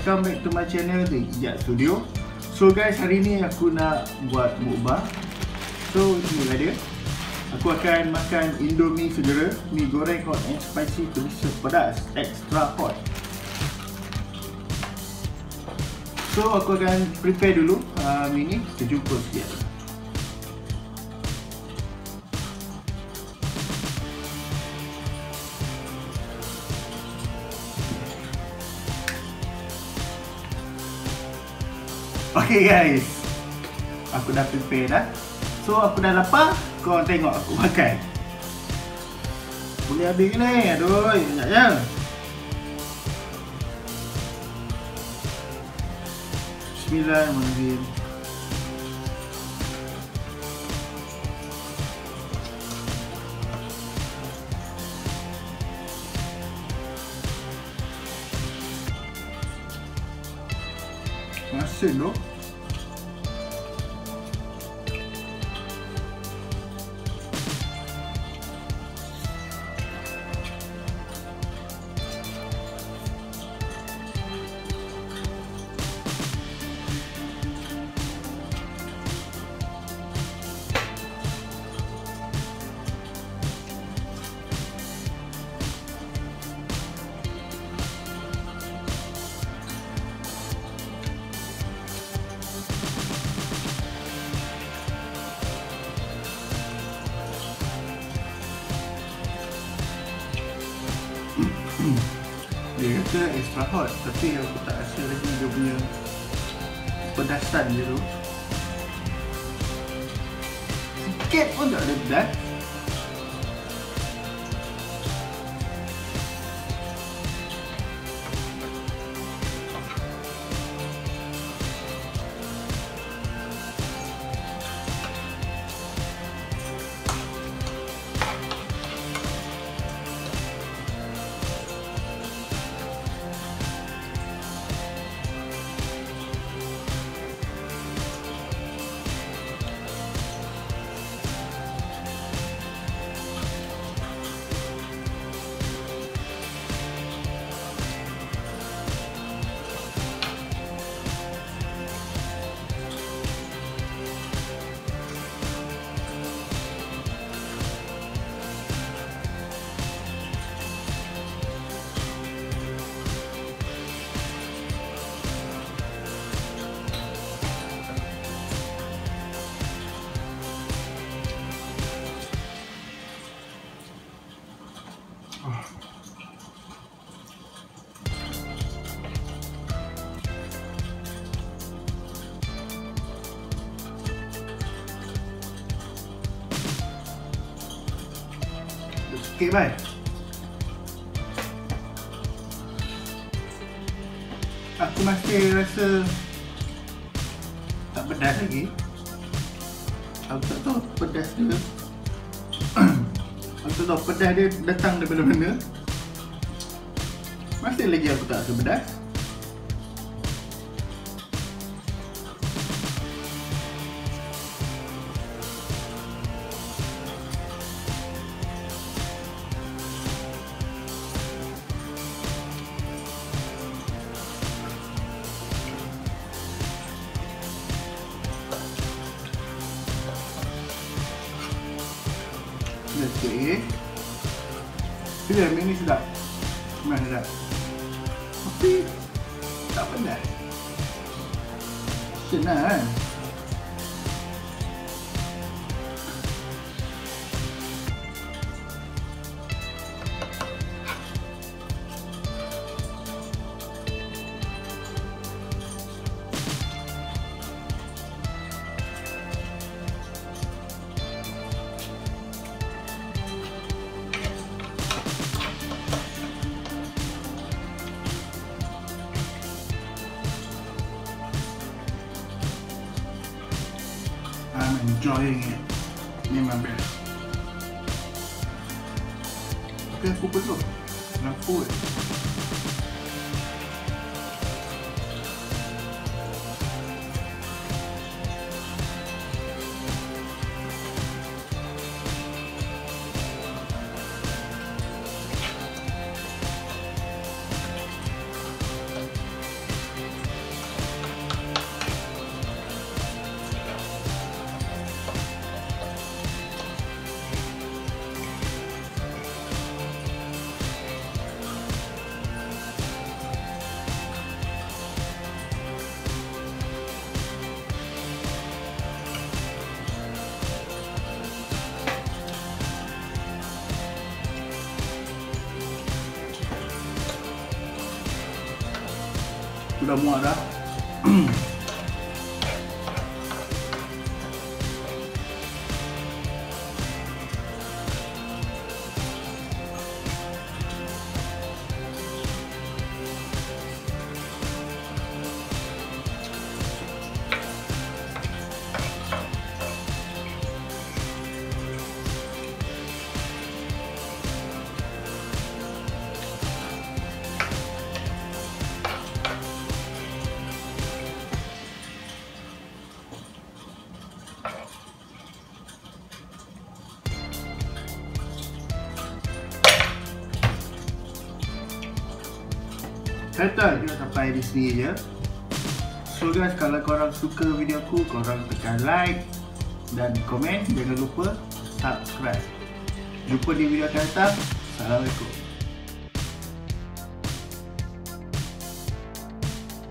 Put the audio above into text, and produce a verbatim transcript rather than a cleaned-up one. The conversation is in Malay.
welcome back to my channel, The Ijat Studio. So guys, hari ni aku nak buat mukbang. So inilah dia. Aku akan makan Indomie segera, mi goreng hot and spicy delicious pedas extra hot. So aku akan prepare dulu uh, mi ni, kita jumpa sekejap. Okay guys, aku dah prepare dah. So aku dah lapar, korang tengok aku makan. Boleh habis ke ni? Aduh, sekejap je. Bismillahirrahmanirrahim. Asin tu. Dia kata extra hot, tapi aku tak rasa lagi dia punya pedasan dia tu. Sikit pun tak ada pedas. Sikit baik. Aku masih rasa tak pedas lagi. Aku tak tahu pedas dia. Aku tak tahu pedas dia datang daripada mana. Masih lagi aku tak rasa pedas. Okey. Bila mi ni sedap. Memang sedap. Tapi tak pedas. Senang kan? I'm enjoying it. Memang best. Okay, aku penuh. Lampu eh. Aku dah muak dah. Kata kita sampai di sini je. So guys, kalau korang suka video aku, korang tekan like dan komen. Jangan lupa subscribe. Jumpa di video akan datang. Assalamualaikum.